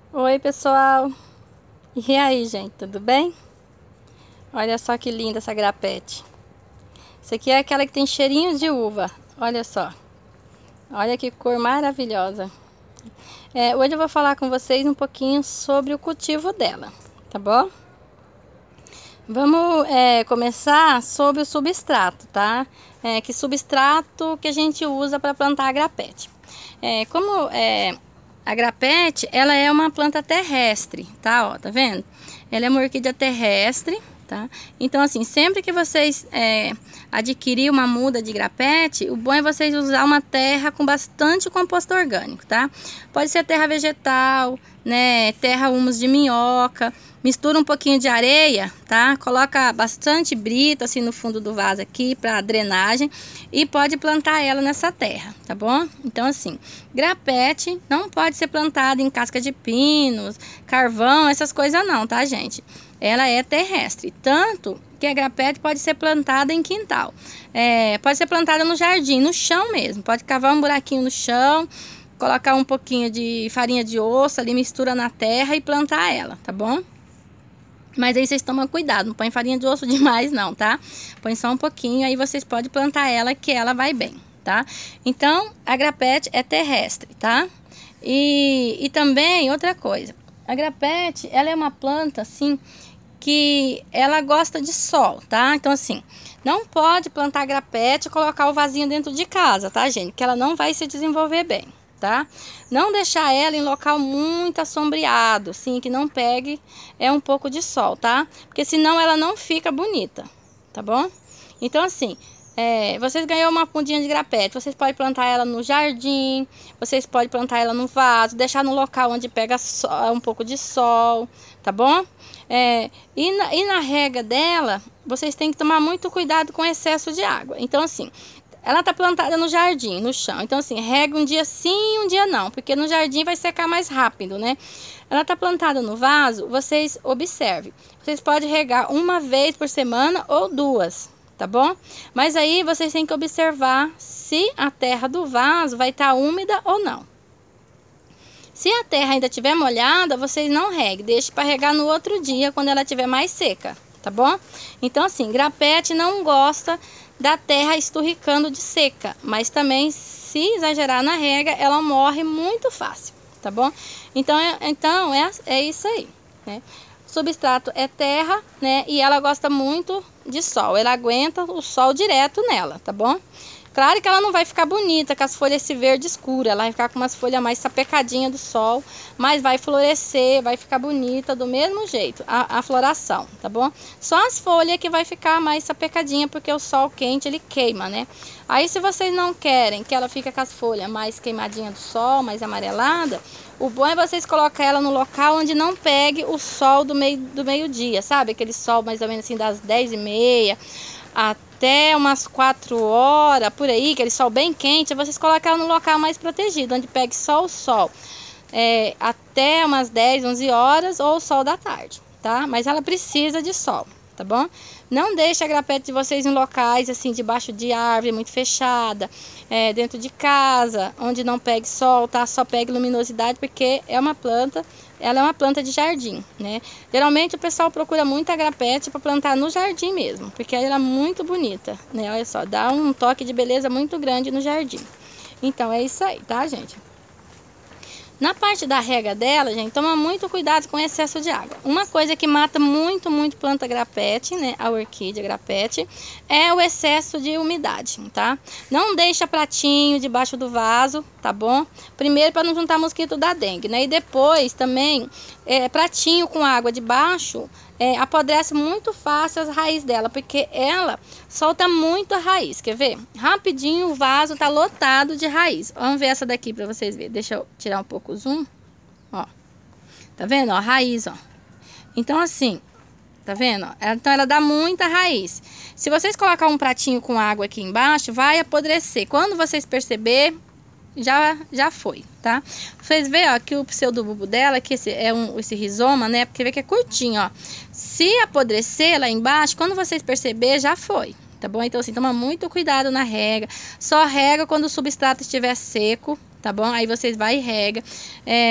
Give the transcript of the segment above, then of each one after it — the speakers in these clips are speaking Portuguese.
Oi, pessoal. E aí, gente, tudo bem? Olha só que linda essa grapete. Isso aqui é aquela que tem cheirinho de uva. Olha só. Olha que cor maravilhosa. Hoje eu vou falar com vocês um pouquinho sobre o cultivo dela, tá bom? Vamos começar sobre o substrato, tá? Que substrato que a gente usa para plantar a grapete. A grapete, ela é uma planta terrestre, tá? Ó, tá vendo? Ela é uma orquídea terrestre, tá? Então, assim, sempre que vocês adquirir uma muda de grapete, o bom é vocês usar uma terra com bastante composto orgânico, tá? Pode ser terra vegetal, né? Terra humus de minhoca. Mistura um pouquinho de areia, tá? Coloca bastante brita assim no fundo do vaso aqui para drenagem e pode plantar ela nessa terra, tá bom? Então assim, grapete não pode ser plantada em casca de pinos, carvão, essas coisas não, tá, gente? Ela é terrestre, tanto que a grapete pode ser plantada em quintal. Pode ser plantada no jardim, no chão mesmo. Pode cavar um buraquinho no chão, colocar um pouquinho de farinha de osso ali, mistura na terra e plantar ela, tá bom? Mas aí vocês tomam cuidado, não põe farinha de osso demais não, tá? Põe só um pouquinho, aí vocês podem plantar ela que ela vai bem, tá? Então, a grapete é terrestre, tá? E também, outra coisa, a grapete, ela é uma planta, assim, que ela gosta de sol, tá? Então, assim, não pode plantar grapete e colocar o vasinho dentro de casa, tá, gente? Que ela não vai se desenvolver bem, tá? Não deixar ela em local muito assombreado, assim, que não pegue um pouco de sol, tá? Porque senão ela não fica bonita, tá bom? Então, assim, vocês ganhou uma mudinha de grapete, vocês podem plantar ela no jardim, vocês podem plantar ela no vaso, deixar no local onde pega um pouco de sol, tá bom? E na rega dela, vocês têm que tomar muito cuidado com excesso de água. Então, assim, ela tá plantada no jardim, no chão. Então, assim, rega um dia sim, um dia não, porque no jardim vai secar mais rápido, né? Ela tá plantada no vaso, vocês observem. Vocês podem regar uma vez por semana ou duas, tá bom? Mas aí vocês têm que observar se a terra do vaso vai estar úmida ou não. Se a terra ainda estiver molhada, vocês não reguem, deixe para regar no outro dia, quando ela estiver mais seca, tá bom? Então, assim, grapete não gosta da terra esturricando de seca, mas também, se exagerar na rega, ela morre muito fácil, tá bom? Então é isso aí, né? O substrato é terra, né? E ela gosta muito de sol, ela aguenta o sol direto nela, tá bom? Claro que ela não vai ficar bonita com as folhas esse verde escuro, ela vai ficar com umas folhas mais sapecadinhas do sol, mas vai florescer, vai ficar bonita do mesmo jeito, a floração, tá bom? Só as folhas que vai ficar mais sapecadinha, porque o sol quente ele queima, né? Aí se vocês não querem que ela fique com as folhas mais queimadinha do sol, mais amarelada, o bom é vocês colocar ela no local onde não pegue o sol do meio-dia, sabe? Aquele sol mais ou menos assim das 10h30 até umas 4 horas, por aí, aquele sol bem quente, vocês colocam ela no local mais protegido, onde pegue só o sol, até umas 10, 11 horas ou o sol da tarde, tá? Mas ela precisa de sol, tá bom? Não deixe a grapete de vocês em locais assim, debaixo de árvore muito fechada, dentro de casa, onde não pegue sol, tá? Só pegue luminosidade, porque ela é uma planta de jardim, né? Geralmente o pessoal procura muito a grapete para plantar no jardim mesmo, porque ela é muito bonita, né? Olha só, dá um toque de beleza muito grande no jardim. Então é isso aí, tá, gente? Na parte da rega dela, gente, toma muito cuidado com o excesso de água. Uma coisa que mata muito planta grapete, né, a orquídea grapete, é o excesso de umidade, tá? Não deixa pratinho debaixo do vaso, tá bom? Primeiro para não juntar mosquito da dengue, né? E depois também, pratinho com água debaixo, apodrece muito fácil as raízes dela, porque ela solta muito a raiz. Quer ver? Rapidinho o vaso tá lotado de raiz. Vamos ver essa daqui para vocês verem. Deixa eu tirar um pouco o zoom. Ó. Tá vendo? Ó, a raiz, ó. Então assim, tá vendo? Então ela dá muita raiz. Se vocês colocar um pratinho com água aqui embaixo, vai apodrecer. Quando vocês perceber, já foi, tá? Vocês veem, ó, que o pseudobulbo dela, que esse rizoma, né? Porque vê que é curtinho, ó. Se apodrecer lá embaixo, quando vocês perceber, já foi, tá bom? Então, assim, toma muito cuidado na rega. Só rega quando o substrato estiver seco, tá bom? Aí vocês vai e rega.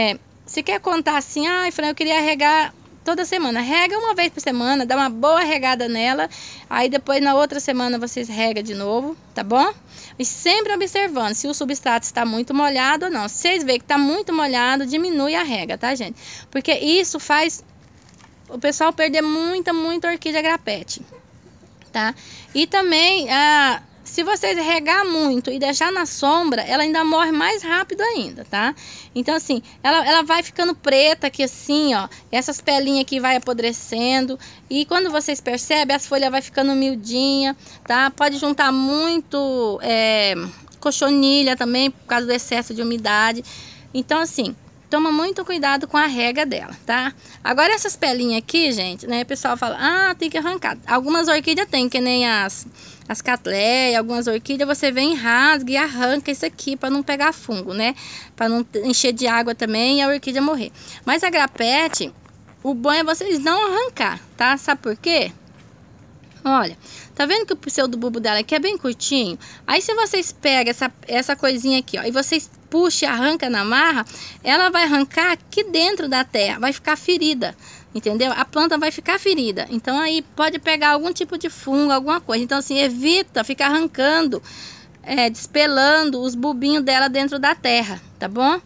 se quer contar assim, ai, Fran, eu queria regar toda semana. Rega uma vez por semana, dá uma boa regada nela. Aí depois na outra semana vocês regam de novo, tá bom? E sempre observando se o substrato está muito molhado ou não. Se vocês verem que está muito molhado, diminui a rega, tá, gente? Porque isso faz o pessoal perder muita orquídea grapete, tá? E também, se vocês regar muito e deixar na sombra, ela ainda morre mais rápido ainda, tá? Então, assim, ela vai ficando preta aqui assim, ó. Essas pelinhas aqui vai apodrecendo. E quando vocês percebem, as folhas vai ficando miudinha, tá? Pode juntar muito cochonilha também, por causa do excesso de umidade. Então, assim, toma muito cuidado com a rega dela, tá? Agora essas pelinhas aqui, gente, né? O pessoal fala, tem que arrancar. Algumas orquídeas tem, que nem as catleias, algumas orquídeas, você vem, rasga e arranca isso aqui para não pegar fungo, né? Para não encher de água também e a orquídea morrer. Mas a grapete, o bom é vocês não arrancar, tá? Sabe por quê? Olha, tá vendo que o pseudobulbo dela aqui é bem curtinho? Aí se vocês pegam essa coisinha aqui, ó, e vocês puxam e arrancam na marra, ela vai arrancar aqui dentro da terra, vai ficar ferida, entendeu? A planta vai ficar ferida. Então aí pode pegar algum tipo de fungo, alguma coisa. Então assim, evita ficar arrancando, despelando os bulbinhos dela dentro da terra, tá bom?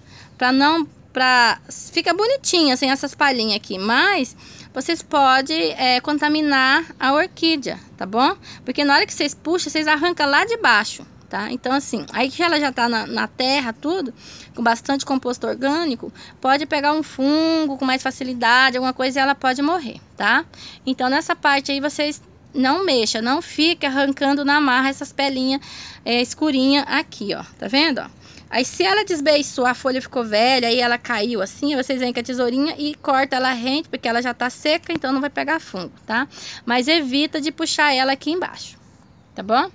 Fica bonitinha sem essas palhinhas aqui, mas vocês podem contaminar a orquídea, tá bom? Porque na hora que vocês puxam, vocês arrancam lá de baixo, tá? Então assim, aí que ela já tá na terra, tudo, com bastante composto orgânico, pode pegar um fungo com mais facilidade, alguma coisa, e ela pode morrer, tá? Então nessa parte aí vocês não mexam, não fica arrancando na marra essas pelinhas escurinhas aqui, ó, tá vendo, ó? Aí se ela desbeiçou, a folha ficou velha e ela caiu assim, vocês vêm com a tesourinha e corta ela rente, porque ela já tá seca, então não vai pegar fungo, tá? Mas evita de puxar ela aqui embaixo, tá bom?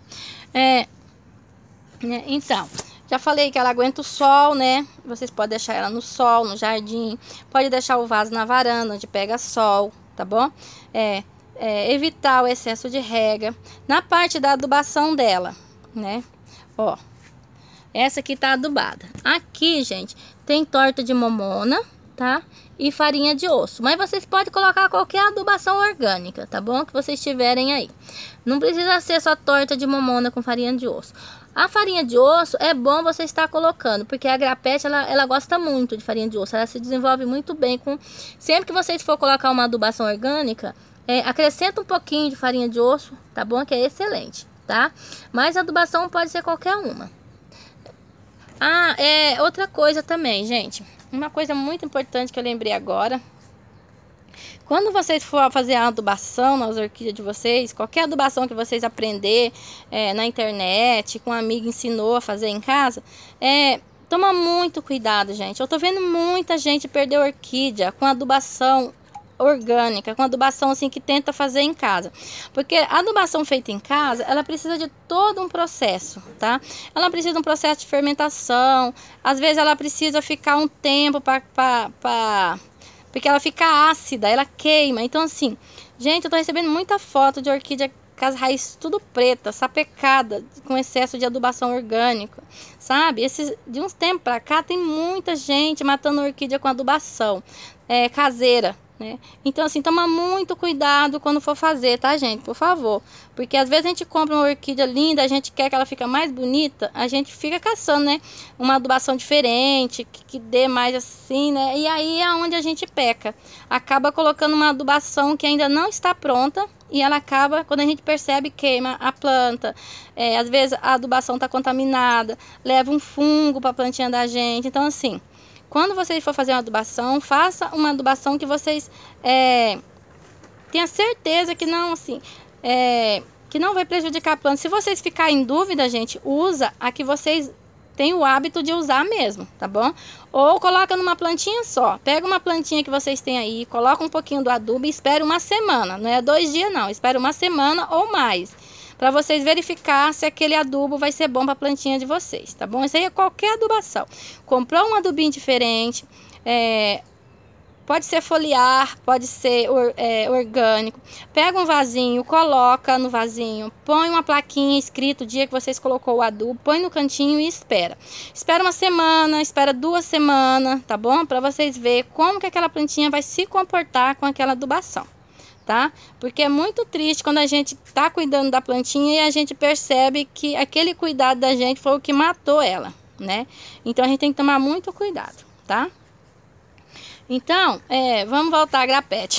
Então, já falei que ela aguenta o sol, né? Vocês podem deixar ela no sol, no jardim, pode deixar o vaso na varanda, onde pega sol, tá bom? Evitar o excesso de rega. Na parte da adubação dela, né? Ó. Essa aqui tá adubada. Aqui, gente, tem torta de momona, tá? E farinha de osso. Mas vocês podem colocar qualquer adubação orgânica, tá bom? Que vocês tiverem aí. Não precisa ser só torta de momona com farinha de osso. A farinha de osso é bom você estar colocando, porque a grapete, ela gosta muito de farinha de osso. Ela se desenvolve muito bem com... Sempre que vocês for colocar uma adubação orgânica, acrescenta um pouquinho de farinha de osso, tá bom? Que é excelente, tá? Mas a adubação pode ser qualquer uma. Outra coisa também, gente. Uma coisa muito importante que eu lembrei agora. Quando vocês for fazer a adubação nas orquídeas de vocês, qualquer adubação que vocês aprender na internet, com um amigo ensinou a fazer em casa, toma muito cuidado, gente. Eu tô vendo muita gente perder orquídea com adubação orgânica, com adubação assim que tenta fazer em casa, porque a adubação feita em casa, ela precisa de todo um processo, tá? Ela precisa de um processo de fermentação, às vezes ela precisa ficar um tempo porque ela fica ácida, ela queima. Então assim, gente, eu tô recebendo muita foto de orquídea com as raízes tudo preta, sapecada, com excesso de adubação orgânica, sabe? De uns tempos pra cá tem muita gente matando orquídea com adubação caseira, né? Então assim, toma muito cuidado quando for fazer, tá, gente? Por favor, porque às vezes a gente compra uma orquídea linda, a gente quer que ela fique mais bonita, a gente fica caçando, né, uma adubação diferente, que dê mais assim, né? E aí é onde a gente peca, acaba colocando uma adubação que ainda não está pronta e ela acaba, quando a gente percebe, queima a planta. Às vezes a adubação está contaminada, leva um fungo para a plantinha da gente. Então assim, quando vocês for fazer uma adubação, faça uma adubação que vocês tenham certeza que não, assim, que não vai prejudicar a planta. Se vocês ficarem em dúvida, gente, usa a que vocês têm o hábito de usar mesmo, tá bom? Ou coloca numa plantinha só. Pega uma plantinha que vocês têm aí, coloca um pouquinho do adubo e espera uma semana. Não é 2 dias não, espera uma semana ou mais, para vocês verificar se aquele adubo vai ser bom para a plantinha de vocês, tá bom? Isso aí é qualquer adubação. Comprou um adubinho diferente, Pode ser foliar, pode ser orgânico. Pega um vasinho, coloca no vasinho, põe uma plaquinha escrito o dia que vocês colocou o adubo, põe no cantinho e espera. Espera uma semana, espera 2 semanas, tá bom? Para vocês verem como que aquela plantinha vai se comportar com aquela adubação, tá? Porque é muito triste quando a gente tá cuidando da plantinha e a gente percebe que aquele cuidado da gente foi o que matou ela, né? Então a gente tem que tomar muito cuidado, tá? Então, vamos voltar à grapete.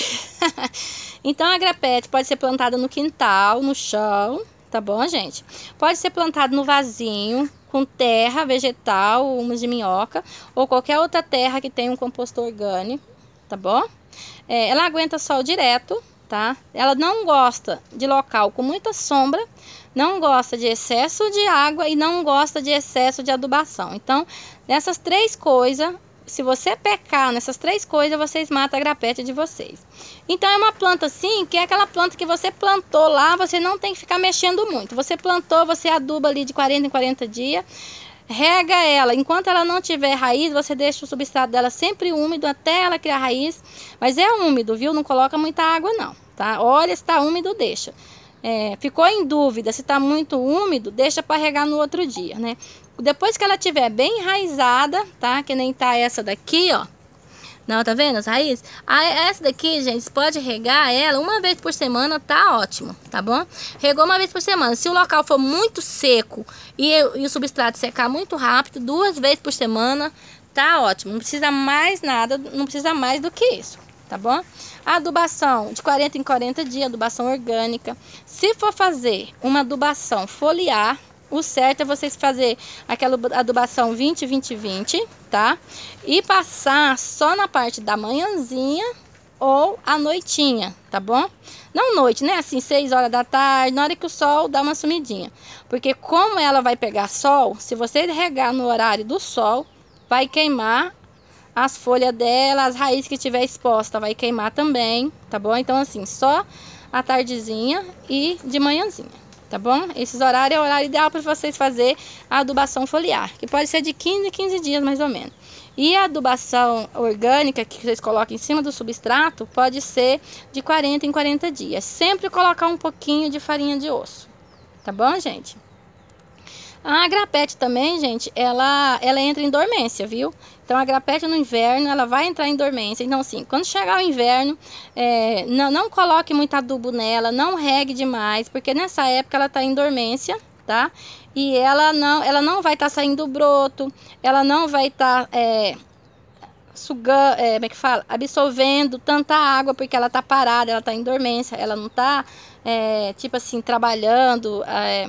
Então, a grapete pode ser plantada no quintal, no chão, tá bom, gente? Pode ser plantada no vasinho, com terra vegetal, humus de minhoca, ou qualquer outra terra que tenha um composto orgânico, tá bom? Ela aguenta sol direto, tá? Ela não gosta de local com muita sombra, não gosta de excesso de água e não gosta de excesso de adubação. Então, nessas 3 coisas... Se você pecar nessas 3 coisas, vocês matam a grapete de vocês. Então, é uma planta assim, que é aquela planta que você plantou lá, você não tem que ficar mexendo muito. Você plantou, você aduba ali de 40 em 40 dias, rega ela. Enquanto ela não tiver raiz, você deixa o substrato dela sempre úmido até ela criar raiz. Mas é úmido, viu? Não coloca muita água não, tá? Olha, se tá úmido, deixa. Ficou em dúvida se está muito úmido, deixa para regar no outro dia, né? Depois que ela estiver bem enraizada, tá? Que nem tá essa daqui, ó. Não, tá vendo as raízes? Essa daqui, gente, pode regar ela 1 vez por semana, tá ótimo, tá bom? Regou 1 vez por semana. Se o local for muito seco e o substrato secar muito rápido, 2 vezes por semana, tá ótimo. Não precisa mais nada, não precisa mais do que isso, tá bom? A adubação de 40 em 40 dias, adubação orgânica. Se for fazer uma adubação foliar, o certo é vocês fazer aquela adubação 20-20-20, tá? E passar só na parte da manhãzinha ou à noitinha, tá bom? Não noite, né? Assim, 6 horas da tarde, na hora que o sol dá uma sumidinha. Porque como ela vai pegar sol, se você regar no horário do sol, vai queimar as folhas dela, as raízes que estiver exposta vai queimar também, tá bom? Então assim, só à tardezinha e de manhãzinha, tá bom? Esses horários é o horário ideal para vocês fazer a adubação foliar, que pode ser de 15 em 15 dias mais ou menos. E a adubação orgânica que vocês colocam em cima do substrato pode ser de 40 em 40 dias. Sempre colocar um pouquinho de farinha de osso, tá bom, gente? A grapete também, gente, ela entra em dormência, viu? Então, a grapete no inverno, ela vai entrar em dormência. Então, assim, quando chegar o inverno, não coloque muito adubo nela, não regue demais, porque nessa época ela tá em dormência, tá? E ela não vai estar saindo broto, ela não vai estar sugando, como é que fala? Absorvendo tanta água, porque ela tá parada, ela tá em dormência, ela não tá, tipo assim, trabalhando,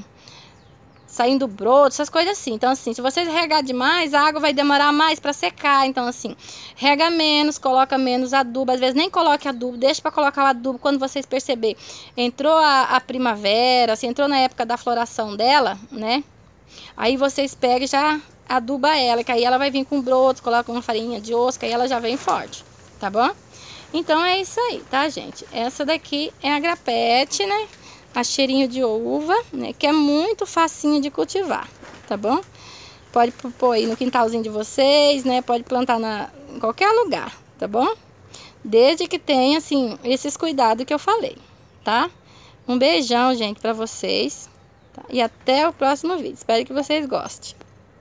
saindo broto, essas coisas assim. Então, assim, se vocês regar demais, a água vai demorar mais para secar. Então, assim, rega menos, coloca menos adubo. Às vezes nem coloque adubo, deixa para colocar o adubo quando vocês perceber. Entrou a primavera, assim, entrou na época da floração dela, né? Aí vocês pegam e já aduba ela, que aí ela vai vir com broto, coloca uma farinha de osso, que aí ela já vem forte, tá bom? Então, é isso aí, tá, gente? Essa daqui é a grapete, né? A cheirinho de uva, né, que é muito facinho de cultivar, tá bom? Pode pôr aí no quintalzinho de vocês, né? Pode plantar em qualquer lugar, tá bom? Desde que tenha, assim, esses cuidados que eu falei, tá? Um beijão, gente, pra vocês, tá? E até o próximo vídeo. Espero que vocês gostem.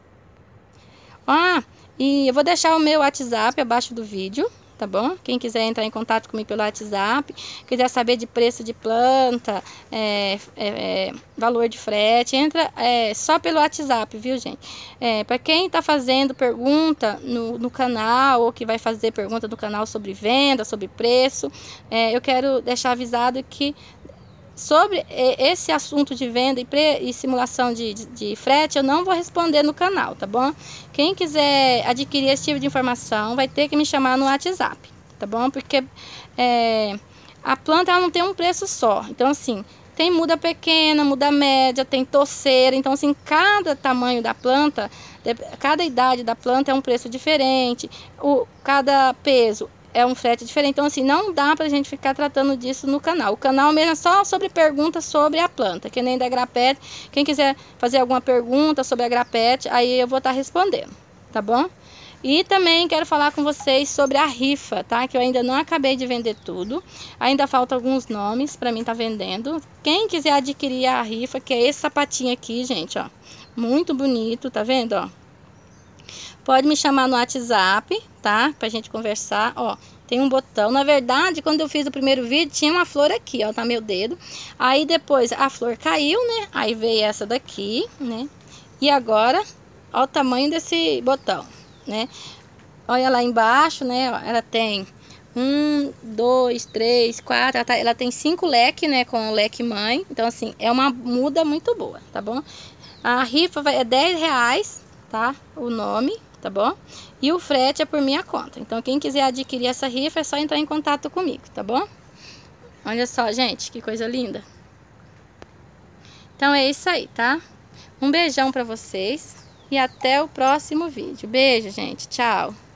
E eu vou deixar o meu WhatsApp abaixo do vídeo, tá bom? Quem quiser entrar em contato comigo pelo WhatsApp, quiser saber de preço de planta, valor de frete, entra só pelo WhatsApp, viu, gente? Para quem tá fazendo pergunta no canal, ou que vai fazer pergunta no canal sobre venda, sobre preço, eu quero deixar avisado que sobre esse assunto de venda e simulação de frete, eu não vou responder no canal, tá bom? Quem quiser adquirir esse tipo de informação, vai ter que me chamar no WhatsApp, tá bom? Porque a planta ela não tem um preço só. Então, assim, tem muda pequena, muda média, tem torceira. Então, assim, cada tamanho da planta, cada idade da planta é um preço diferente. Cada peso é um frete diferente. Então, assim, não dá pra gente ficar tratando disso no canal. O canal mesmo é só sobre perguntas sobre a planta, que nem da grapete. Quem quiser fazer alguma pergunta sobre a grapete, aí eu vou estar respondendo, tá bom? E também quero falar com vocês sobre a rifa, tá? Que eu ainda não acabei de vender tudo. Ainda falta alguns nomes para mim tá vendendo. Quem quiser adquirir a rifa, que é esse sapatinho aqui, gente, ó. Muito bonito, tá vendo, ó? Pode me chamar no WhatsApp, tá? Pra gente conversar, ó. Tem um botão. Na verdade, quando eu fiz o primeiro vídeo, tinha uma flor aqui, ó, tá meu dedo. Aí depois a flor caiu, né? Aí veio essa daqui, né? E agora, ó o tamanho desse botão, né? Olha lá embaixo, né? Ó, ela tem 1, 2, 3, 4. Ela tem 5 leques, né? Com o leque mãe. Então, assim, é uma muda muito boa, tá bom? A rifa é R$10, tá? O nome, tá bom? E o frete é por minha conta. Então, quem quiser adquirir essa rifa é só entrar em contato comigo, tá bom? Olha só, gente, que coisa linda. Então, é isso aí, tá? Um beijão pra vocês e até o próximo vídeo. Beijo, gente. Tchau.